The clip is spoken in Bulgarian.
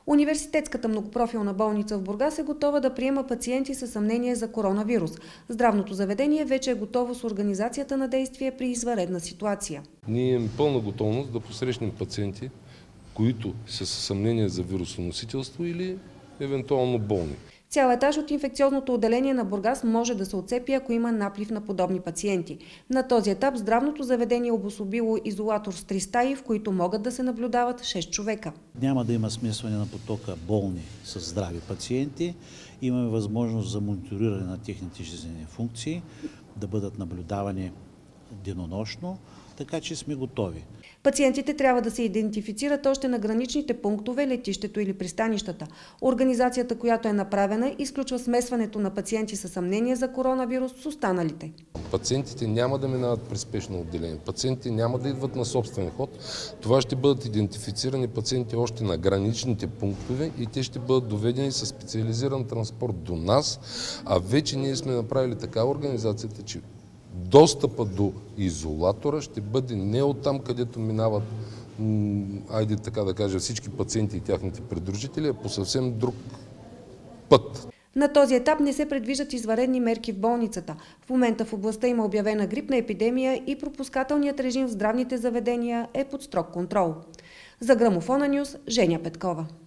Университетската многопрофилна болница в Бургас е готова да приема пациенти със съмнение за коронавирус. Здравното заведение вече е готово с организацията на действие при извънредна ситуация. Ние имаме пълна готовност да посрещнем пациенти, които са със съмнение за вирусоносителство или евентуално болни. Цял етаж от инфекциозното отделение на Бургас може да се отцепи, ако има наплив на подобни пациенти. На този етап здравното заведение е обособило изолатор с 3 стаи, в които могат да се наблюдават 6 човека. Няма да има смесване на потока болни с здрави пациенти. Имаме възможност за мониториране на техните жизнени функции, да бъдат наблюдавани денонощно, така че сме готови. Пациентите трябва да се идентифицират още на граничните пунктове, летището или пристанищата. Организацията, която е направена, изключва смесването на пациенти със съмнение за коронавирус с останалите. Пациентите няма да минават през спешно отделение. Пациентите няма да идват на собствен ход. Това ще бъдат идентифицирани пациенти още на граничните пунктове и те ще бъдат доведени със специализиран транспорт до нас. А вече ние сме направили такава организацията, че достъпът до изолатора ще бъде не оттам, където минават, айде така да кажа, всички пациенти и тяхните придружители, а по съвсем друг път. На този етап не се предвиждат извънредни мерки в болницата. В момента в областта има обявена грипна епидемия и пропускателният режим в здравните заведения е под строг контрол. За Грамофона Нюз, Женя Петкова.